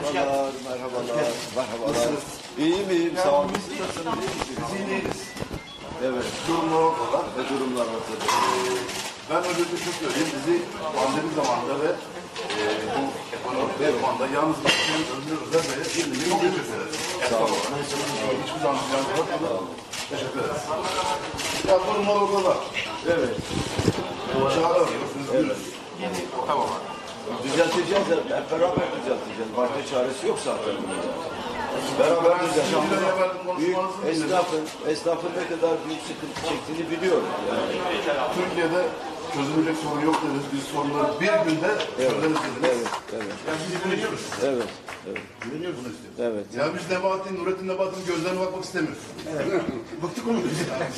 Merhabalar, merhabalar, merhabalar. İyiyim, sağ olun. Biz iyiyiz. Evet. Durumlar ortada. Durumlar ortada. Ben özellikle çok söyleyeyim. Bizi pandemi zamanında ve bu ekonomik zamanda yalnız bakmayın özel ve ilgili çok teşekkür ederiz. Sağ olun. Hiçbir zaman yalnız bakmadan teşekkür ederiz. Ya durumlar ortada. Evet. Çağıramıyoruz, üzgünüz. Tamam. Düzelteceğiz, hep beraber düzelteceğiz. Başka çaresi yok zaten. Beraber düzelteceğiz. Büyük esnafın ne kadar büyük sıkıntı çektiğini biliyorum. Yani. Türkiye'de çözülecek sorun yok dediniz. Biz sorunları bir günde çözeriz dediniz. Evet. Yani biz güveniyoruz. Evet. Güveniyoruz bunu istiyoruz. Evet. Ya biz Nurettin Nebati'nin gözlerine bakmak istemiyoruz. Bıktık onu biz yani.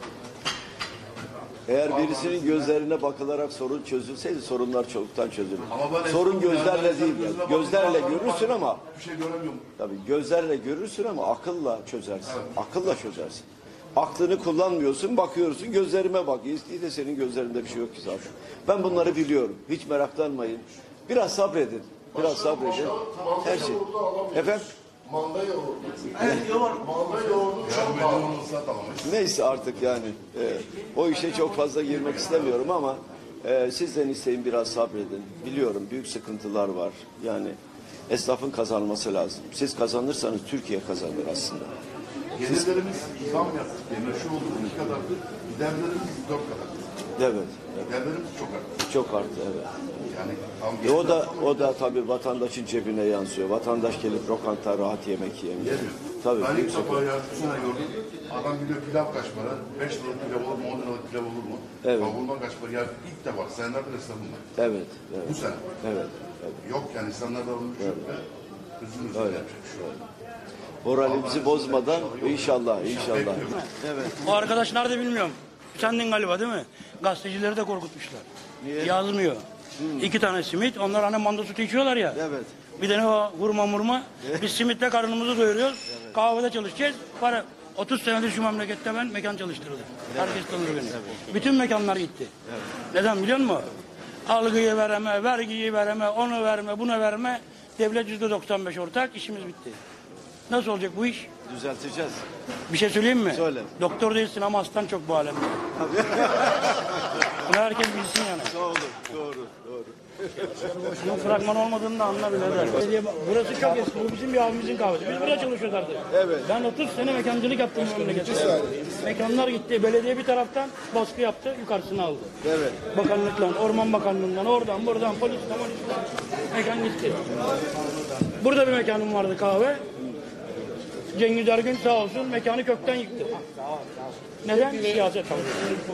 Eğer birisinin gözlerine bakılarak sorun çözülseydi sorunlar çoktan çözülür. Ben Sorun gözlerle değil. Yani. Gözlerle görürsün ama bir şey göremiyorum. tabii gözlerle görürsün ama akılla çözersin. Evet. Akılla çözersin. Aklını kullanmıyorsun, bakıyorsun, gözlerime bak. İyi de senin gözlerinde bir şey yok ki zaten. Ben bunları biliyorum. Hiç meraklanmayın. Biraz sabredin. Biraz sabredin. Her şey. Efendim? Manda yoğurdu. Manda yoğurdu çok pahalı. Neyse artık yani. O işe çok fazla girmek istemiyorum ama sizden isteyin biraz sabredin. Biliyorum büyük sıkıntılar var. Yani esnafın kazanması lazım. Siz kazanırsanız Türkiye kazanır aslında. Gelirlerimiz zam yaptık diye meşhur olduğumuz kadardır. Giderlerimiz 4 kadar. Evet. Giderlerimiz çok arttı. Çok arttı evet. Yani tam O da tabii vatandaşın cebine yansıyor. Vatandaş gelip lokanta rahat yemek yemiyor. Tabii. Ben ilk defa ya bu sene gördüm. Adam gidiyor pilav kaç para? 5 liralık pilav olur mu? 10 liralık pilav olur mu? Evet. Bundan kaç para? Ya ilk defa senelerdir esnafım var. Evet. Bu sene. Evet. Yok yani insanlarda alınmış yok ve üzülürüz. Öyle. Moralimizi bozmadan inşallah. Evet. O arkadaş nerede bilmiyorum. Sendin galiba değil mi? Gazetecileri de korkutmuşlar. Niye? Yazmıyor. 2 tane simit. Onlar hani manda sütü içiyorlar ya. Evet. Bir tane o vurma. Biz simitle karnımızı doyuruyoruz. Evet. Kahvede çalışacağız. Para 30 senedir şu memlekette ben mekan çalıştırdım. Herkes tanır beni. Bütün mekanlar gitti. Evet. Neden biliyor musun? Algıyı vereme, vergiyi vereme, onu verme, bunu verme. Devlet %95 ortak. İşimiz bitti. Nasıl olacak bu iş? Düzelteceğiz. Bir şey söyleyeyim mi? Söyle. Doktor değilsin ama hastan çok bu alemde. Bunu herkes bilsin yani. Doğru. Bunun fragman olmadığını da anla birader. Burası çok eski. Bu bizim bir abimizin kahvesi. Biz burada çalışıyoruz artık. Evet. Ben 30 sene mekancılık yaptım bu memlekette. Mekanlar gitti. Belediye bir taraftan baskı yaptı. Yukarısını aldı. Evet. Bakanlıktan, Orman Bakanlığı'ndan, oradan, buradan, polisten. Mekan gitti. Burada bir mekanım vardı kahve. Cengiz Ergün sağ olsun mekanı kökten yıktı. Neden? Siyaset kaldı.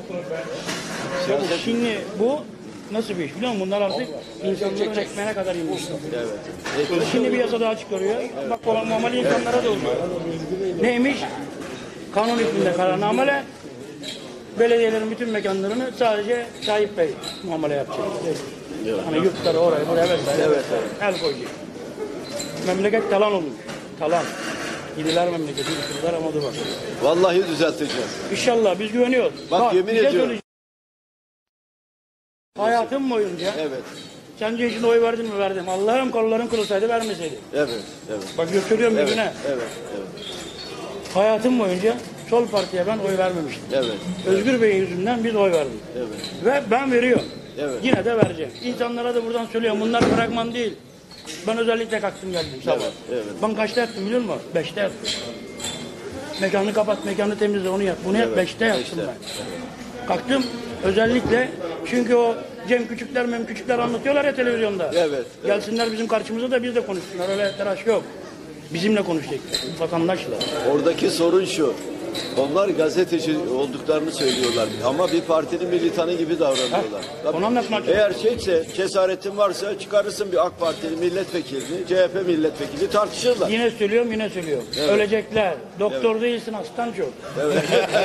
Şimdi bu nasıl bir iş biliyor musun? Bunlar artık insanların ekmeğine kadar inmiş. Evet. Şimdi bir yasa daha çıkarıyor. Bak olan normal insanlara da oluyor. Neymiş? Kanun hükmünde kararnamele belediyelerin bütün mekanlarını sadece Tayyip Bey muamele yapacak. Hani yurtları oraya buraya vesaire. Evet. El koyacak. Memleket talan olmuş. Talan. Gidiler memleketi bitirdiler ama dur bak. Vallahi düzelteceğiz. İnşallah biz güveniyoruz. Bak yemin bir şey ediyorum. söyleyeceğim. Hayatım boyunca Evet. sence için oy verdin mi? Verdim. Allah'ım kolların kırılsaydı vermeseydi. Evet. Bak götürüyorum Evet. birbirine. Evet. Hayatım boyunca sol partiye ben oy vermemiştim. Evet. Özgür Bey yüzünden biz oy verdik. Evet. Ve ben veriyorum. Evet. Yine de vereceğim. İnsanlara da buradan söylüyorum. Bunlar fragman değil. Ben özellikle kalktım geldim sabah. Evet. Ben kaçta yattım biliyor musun? 5'te yattım. Mekanı kapat, mekanı temizle, onu yap. Bunu yap, 5'te yattım ben. Kalktım özellikle çünkü o Cem Küçükler anlatıyorlar ya televizyonda. Evet. Gelsinler bizim karşımıza da biz de konuşsunlar. Öyle telaş yok. Bizimle konuşacak. Vatandaşla. Oradaki sorun şu. Onlar gazeteci olduklarını söylüyorlar ama bir partinin militanı gibi davranıyorlar. Onu anlatmak Eğer cesaretin varsa çıkarırsın bir AK Partili milletvekilini, CHP milletvekili tartışırlar. Yine söylüyorum. Evet. Ölecekler. Doktor değilsin, hastan çok. Evet.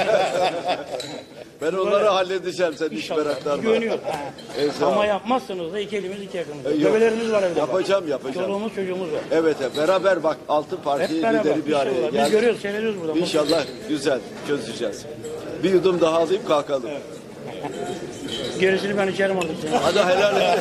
Ben onları halledeceğim, sen hiç meraklanma. Güveniyorum. Ama yapmazsanız da iki elimiz iki yakınımız. Bebelerimiz var evde. Yapacağım. Çoluğumuz çocuğumuz var. Evet, beraber bak Altın Parti lideri bir araya geldi. Biz görüyoruz, seyrediyoruz burada. İnşallah güzel çözeceğiz. Bir yudum daha alayım kalkalım. Gerisini ben içerim artık. Hadi helal et.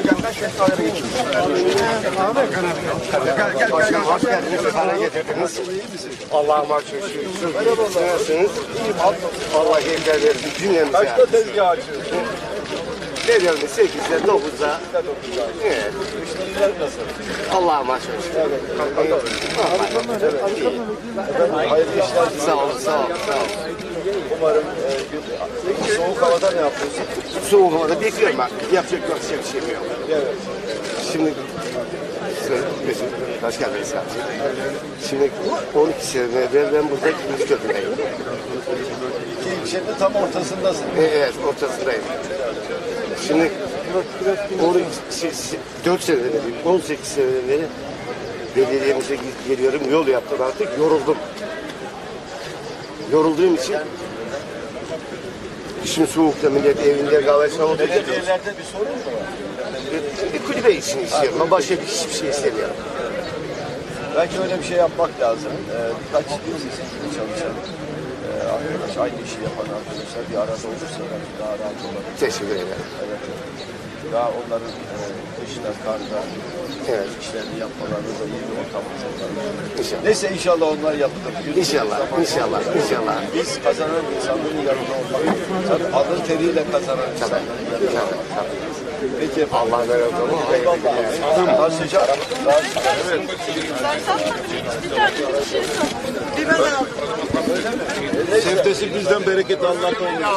Hoş geldiniz. Para getirdiniz. Allah'a şükür. Nasılsınız? İyiyim. Allah iyilikler versin cümlemize. Kaçta tezgah açıyorsun? Veriyorum 8'de 9'da. Evet. Müşteriler nasıl? Allah'a şükür. Hayırlı işler. Sağ olun, sağ olun, sağ olun. Umarım soğuk havada ne yapıyorsun? Soğuk havada bekliyorum ben. Yapacak bir şeyim yok. Evet. Şimdi hoş geldiniz kardeşim. Şimdi 12 sene evvel ben burada ikinci köprüdeyim. İki ilçenin tam ortasındasın. Evet, ortasındayım. Şimdi 4 seneden beri, 18 seneden beri belediyemize geliyorum, yol yaptım artık, yoruldum. Yorulduğum için şimdi soğukta millet evinde kahvesine oturuyor. Belediyelerde bir sorun mu var? Bir kulübe için istiyorum ama başka hiçbir şey istemiyorum. Belki öyle bir şey yapmak lazım. Birkaç sizin çalışan arkadaş, aynı işi yapan arkadaşlar bir arada olursa belki daha rahat olur. Teşekkür ederim. Evet. Daha onların kışta, karda işlerini yapmalarını da iyi bir ortam hazırlar. İnşallah. Neyse inşallah onlar yapılır. İnşallah, inşallah, inşallah. Biz kazanan insanların yanında olmak. Tabii alın teriyle kazanan insanların yanında olmak. Peki efendim. Allah razı olsun. Eyvallah. Daha sıcak. Daha sıcak. Evet. Sevdesi bizden, bereketi Allah'tan inşallah.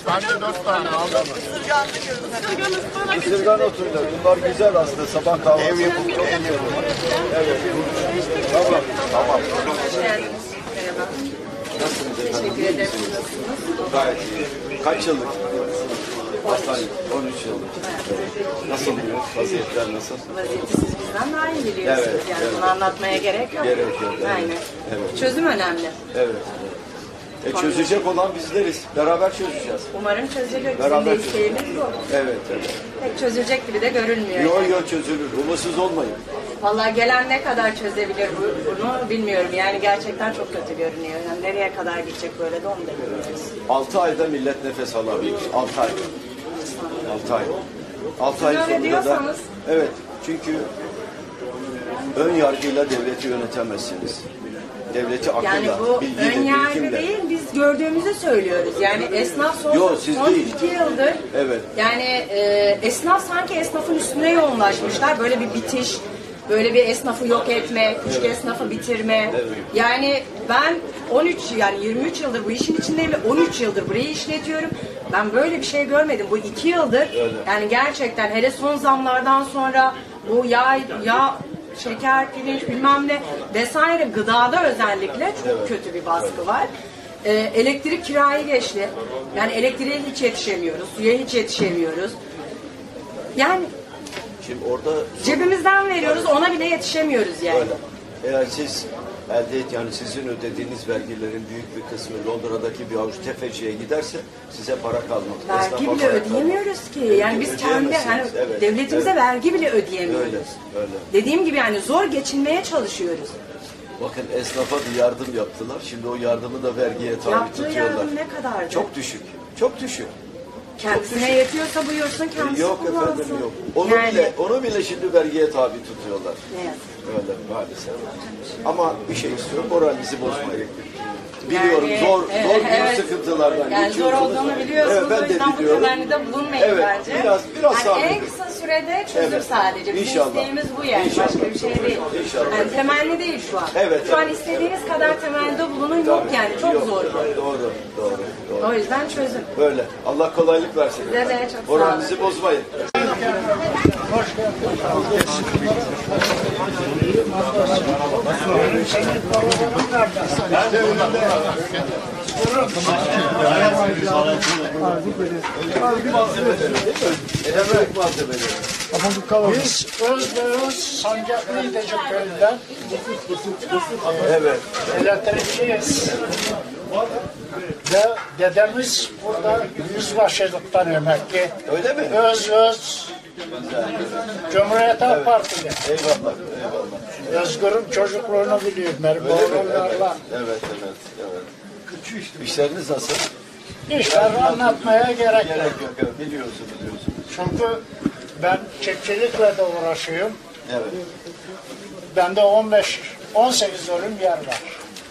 Isırgan otuyla. Bunlar güzel aslında. Sabah kahvaltısı. Ev yapımı. Evet. Tamam. Tamam. Merhaba. Teşekkür ederim. Nasılsınız? Gayet iyi. Kaç yıllık? Hastane. 13 yıllık. Nasıl biliyor? Vaziyetler nasıl? Vaziyeti siz bizden daha iyi biliyorsunuz. Evet, Yani evet. bunu anlatmaya gerek yok. Gerek yok, evet. Aynen. Evet. Çözüm önemli. Evet. Çözecek olan bizleriz. Beraber çözeceğiz. Umarım çözecek. Beraber Bizim de isteğimiz bu. Evet, evet. Pek çözülecek gibi de görünmüyor. Yo çözülür. Umutsuz olmayın. Vallahi gelen ne kadar çözebilir bunu bilmiyorum. Yani gerçekten çok kötü görünüyor. Yani nereye kadar gidecek böyle de onu da bilmiyoruz. 6 ayda millet nefes alabilir. 6 ay. 6 ay. 6 ay öyle sonunda da... diyorsanız. Evet. Çünkü ön yargıyla devleti yönetemezsiniz. Devleti akılla, Yani bu bilgiyle, ön yargı birikimle. değil, biz gördüğümüzü söylüyoruz. Yani esnaf Yo, siz son değil. 2 yıldır Evet. yani esnaf sanki esnafın üstüne yoğunlaşmışlar. Böyle bir bitiş, böyle bir esnafı yok etme, küçük esnafı bitirme. Yani ben 23 yıldır bu işin içindeyim ve 13 yıldır burayı işletiyorum. Ben böyle bir şey görmedim. Bu 2 yıldır yani gerçekten hele son zamlardan sonra bu yağ şeker, pirinç bilmem ne vesaire gıdada özellikle çok kötü bir baskı var. Elektrik kirayı geçti. Yani elektriğe hiç yetişemiyoruz, suya hiç yetişemiyoruz. Yani Şimdi orada cebimizden veriyoruz, ona bile yetişemiyoruz yani. öyle. Eğer siz yani sizin ödediğiniz vergilerin büyük bir kısmı Londra'daki bir avuç tefeciye giderse size para kalmaz. Vergi Esnafa bile para kalmaz. ödeyemiyoruz ki. Yani biz kendi Ödeyemezsiniz, evet, devletimize evet. vergi bile ödeyemiyoruz. Öyle. Dediğim gibi yani zor geçinmeye çalışıyoruz. Bakın esnafa bir yardım yaptılar. Şimdi o yardımı da vergiye tabi Yaptığı tutuyorlar. yardım ne kadardı? Çok düşük. Çok düşük. Kendisine yetiyorsa buyursun kendisi Yok kullansın. efendim yok. Yani, Onu bile şimdi vergiye tabi tutuyorlar. ne yazık. Öyle maalesef. Ama bir şey istiyorum. Moralinizi bozmayın. Biliyorum Yani, zor büyük evet. sıkıntılardan Yani zor geçiyorsunuz. olduğunu biliyorsunuz. Evet, ben o de yüzden bu biliyorum. temennide bulunmayın Evet, bence. biraz yani sabredin. en kısa sürede çözüm Evet. sadece. Bizim İnşallah. isteğimiz bu yani. İnşallah. Başka bir şey değil. İnşallah. Yani temenni değil şu an. Evet, Şu an evet. istediğiniz kadar temennide bulunun yok yani. Çok Yok, zor. Doğru. O yüzden çözüm. Böyle. Allah kolaylık versin. Size de çok sağ olun. Moralinizi bozmayın. Elemek malzemeleri. Biz Özbeöz Sancaklı İdecik köyünden Evet. elektrikçiyiz. Ve dedemiz burada yüzbaşılıktan emekli. Öyle mi? Öz Cumhuriyet Halk Partili. Eyvallah. Özgür'ün çocukluğunu biliyorum. Benim oğlumlarla. Evet. İşleriniz nasıl? İşler anlatmaya gerek yok. Gerek yok. Evet. Biliyorsun. Çünkü ben çiftçilikle de uğraşıyorum. Evet. Bende 18 dönüm yer var.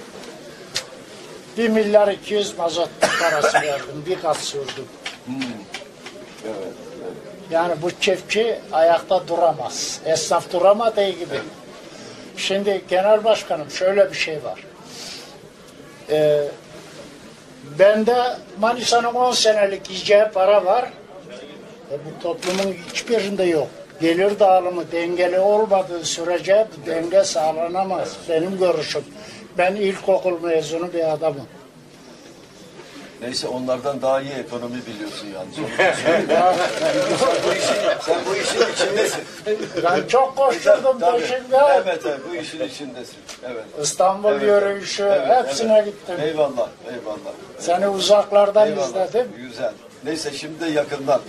1 milyar 200 mazot parası verdim. Bir kat sürdüm. Evet. Yani bu çiftçi ayakta duramaz. Esnaf duramadığı gibi. Şimdi genel başkanım şöyle bir şey var. Bende Manisa'nın 10 senelik yiyeceği para var. Bu toplumun hiçbirinde yok. Gelir dağılımı dengeli olmadığı sürece bu denge sağlanamaz. Benim görüşüm. Ben ilkokul mezunu bir adamım. Neyse onlardan daha iyi ekonomi biliyorsun yani. Sen bu işin içindesin. Ben çok koşturdum Tabii. peşinde. Evet, bu işin içindesin. Evet. İstanbul Evet, yürüyüşü hepsine gittim. Eyvallah. Seni uzaklardan Eyvallah. izledim. Güzel. Neyse şimdi de yakından.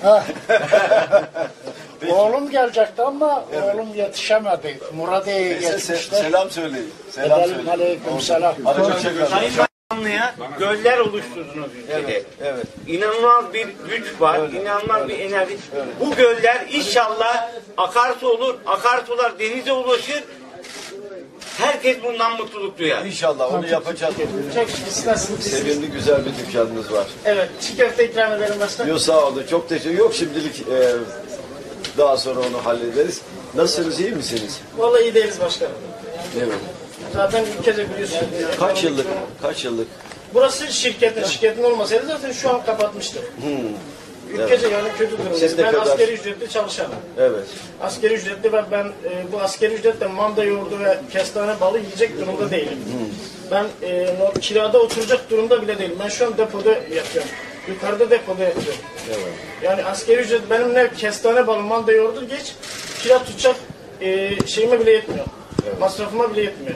Peki. Oğlum gelecekti ama oğlum yetişemedi. Murat'e Neyse geçmişler. selam söyleyin. Selam Edelim, söyleyin. aleyküm selam. Sayın Bakanlı'ya göller oluşturdunuz ülkede. Evet. İnanılmaz bir güç var, inanılmaz bir enerji. Bu göller inşallah akarsu olur, akarsular denize ulaşır. Herkes bundan mutluluk duyar. İnşallah onu yapacağız. Çok istersiniz. Sevimli güzel bir dükkanınız var. Evet, çiğ köfte ikram ederim başkanım. Yok sağ olun. Çok teşekkür. Yok şimdilik daha sonra onu hallederiz. Nasılsınız? İyi misiniz? Vallahi iyi değiliz başkanım. Evet. Zaten ülkede biliyorsunuz. Kaç yıllık? Burası şirketin olmasaydı zaten şu an kapatmıştık. Ülkece yani kötü Siz durumdayız. ne Ben kadar- asgari ücretli çalışanım. Evet. Asgari ücretli ve ben bu asgari ücretle manda yoğurdu ve kestane balı yiyecek durumda değilim. Ben kirada oturacak durumda bile değilim. Ben şu an depoda yatıyorum. Yukarıda depoda yatıyorum. Evet. Yani asgari ücret benim ne kestane balı manda yoğurdu geç kira tutacak şeyime bile yetmiyor. Masrafıma bile yetmiyor.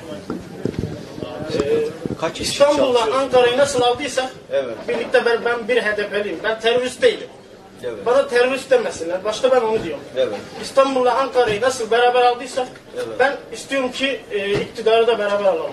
Kaç kişi İstanbul'la çalışıyor? Ankara'yı nasıl aldıysak Evet. birlikte ben bir HDP'liyim. Ben terörist değilim. Evet. Bana terörist demesinler. Başta ben onu diyorum. Evet. İstanbul'la Ankara'yı nasıl beraber aldıysak ben istiyorum ki iktidarı da beraber alalım.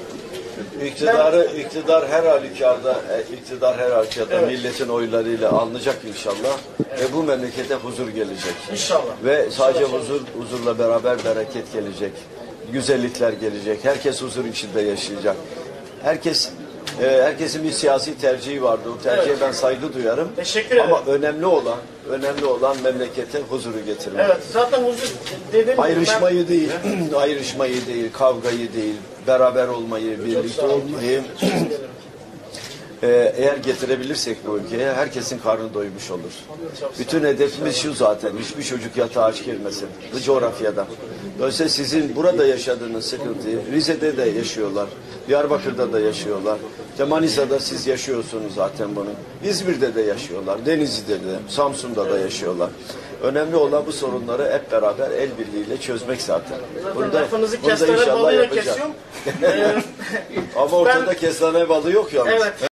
İktidar her halükarda, Evet. milletin oylarıyla alınacak inşallah. Ve bu memlekete huzur gelecek. İnşallah. Ve sadece huzurla beraber bereket gelecek. Güzellikler gelecek. Herkes huzur içinde yaşayacak. Herkesin bir siyasi tercihi vardı. O tercihe ben saygı duyarım. Teşekkür ederim. Ama önemli olan memlekete huzuru getirmek. Evet. Zaten huzur dedim. Ayrışmayı değil, kavgayı değil, beraber olmayı, birlikte olmayı eğer getirebilirsek bu ülkeye herkesin karnı doymuş olur. Bütün hedefimiz şu zaten, hiçbir çocuk yatağa aç girmesin bu coğrafyada. Dolayısıyla sizin burada yaşadığınız sıkıntıyı Rize'de de yaşıyorlar, Diyarbakır'da da yaşıyorlar. İşte Manisa'da siz yaşıyorsunuz zaten bunu. İzmir'de de yaşıyorlar, Denizli'de de, Samsun'da da yaşıyorlar. Önemli olan bu sorunları hep beraber el birliğiyle çözmek zaten. Zaten lafınızı bunu da kestane inşallah balıyla yapacağız. kesiyorum. Ama ortada kestane balı yok yalnız. Evet.